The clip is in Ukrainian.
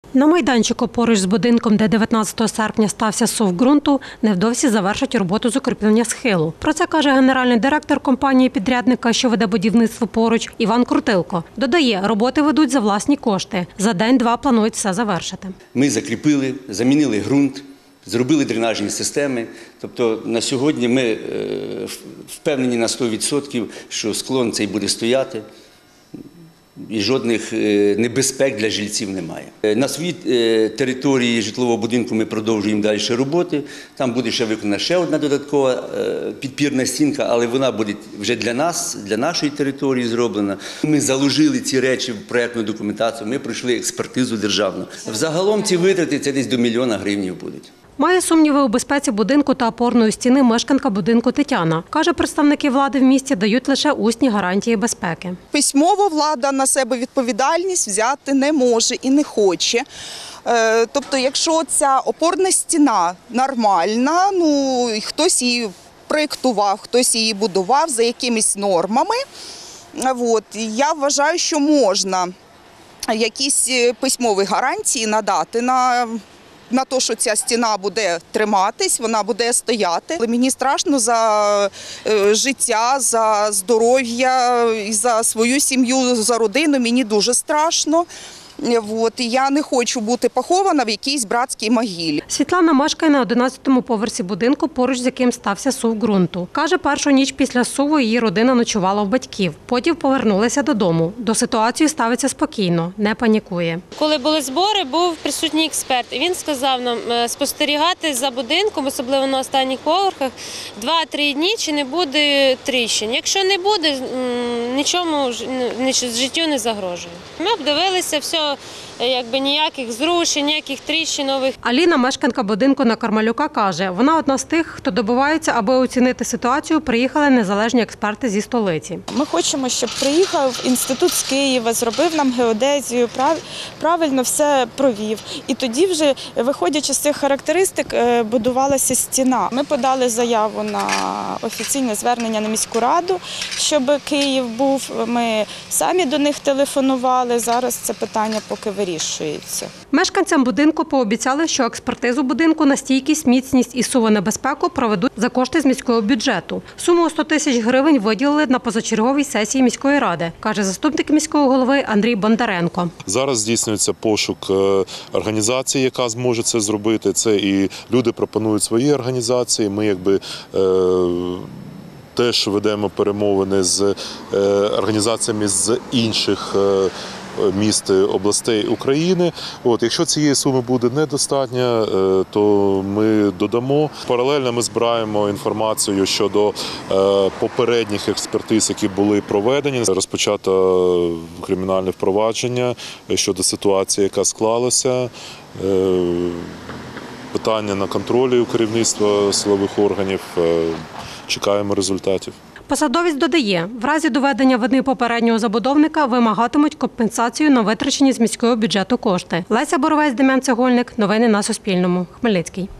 На майданчику поруч з будинком, де 19 серпня стався сув ґрунту, невдовзі завершать роботу з укріплення схилу. Про це каже генеральний директор компанії-підрядника, що веде будівництво поруч, Іван Крутилко. Додає, роботи ведуть за власні кошти. За день-два планують все завершити. Ми закріпили, замінили ґрунт, зробили дренажні системи. Тобто на сьогодні ми впевнені на 100%, що склон цей буде стояти. І жодних небезпек для жильців немає. На своїй території житлового будинку ми продовжуємо далі роботи. Там буде ще виконана ще одна додаткова підпірна стінка, але вона буде вже для нас, для нашої території зроблена. Ми заложили ці речі в проєктну документацію, ми пройшли експертизу державну. Взагалом ці витрати – це десь до 1 мільйона гривень буде. Має сумніви у безпеці будинку та опорної стіни мешканка будинку Тетяна. Каже, представники влади в місті дають лише усні гарантії безпеки. Письмово влада на себе відповідальність взяти не може і не хоче. Тобто, якщо ця опорна стіна нормальна, хтось її проєктував, хтось її будував за якимись нормами, я вважаю, що можна якісь письмові гарантії надати на те, що ця стіна буде триматись, вона буде стояти. Але мені страшно за життя, за здоров'я, за свою сім'ю, за родину, мені дуже страшно. Я не хочу бути похована в якійсь братській могилі. Світлана мешкає на 11-му поверсі будинку, поруч з яким стався сув ґрунту. Каже, першу ніч після суву її родина ночувала у батьків. Потім повернулися додому. До ситуації ставиться спокійно, не панікує. Коли були збори, був присутній експерт. І він сказав нам спостерігати за будинком, особливо на останніх поверхах, 2-3 дні, чи не буде тріщин. Якщо не буде, нічому життю не загрожує. Ми обдивилися все. Ніяких зрушень, ніяких тріщин нових. Аліна, мешканка будинку на Кармалюка, каже, вона одна з тих, хто добивається, аби оцінити ситуацію, приїхали незалежні експерти зі столиці. Ми хочемо, щоб приїхав інститут з Києва, зробив нам геодезію, правильно все провів. І тоді вже, виходячи з цих характеристик, будувалася стіна. Ми подали заяву на офіційне звернення на міську раду, щоб Київ був. Ми самі до них телефонували, зараз це питання поки вирішується. Мешканцям будинку пообіцяли, що експертизу будинку на стійкість, міцність і сувонебезпеку проведуть за кошти з міського бюджету. Суму 100 тисяч гривень виділили на позачерговій сесії міської ради, каже заступник міського голови Андрій Бондаренко. Зараз здійснюється пошук організації, яка зможе це зробити. Це і люди пропонують свої організації. Ми теж ведемо перемовини з організаціями з інших міст, областей України. Якщо цієї суми буде недостатньо, то ми додамо. Паралельно ми збираємо інформацію щодо попередніх експертиз, які були проведені. Розпочато кримінальне впровадження щодо ситуації, яка склалася. Питання на контролі у керівництва силових органів. Чекаємо результатів. Посадовець додає, в разі доведення вини попереднього забудовника вимагатимуть компенсацію на витрачені з міського бюджету кошти. Леся Боровець, Дем'ян Цегольник. Новини на Суспільному. Хмельницький.